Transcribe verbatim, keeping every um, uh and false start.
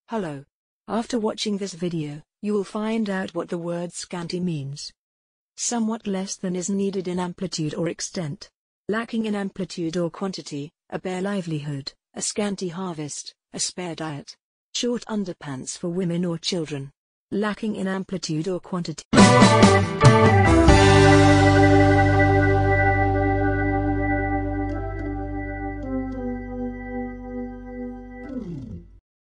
Hello. After watching this video, you will find out what the word scanty means. Somewhat less than is needed in amplitude or extent. Lacking in amplitude or quantity, a bare livelihood, a scanty harvest, a spare diet. Short underpants for women or children. Lacking in amplitude or quantity.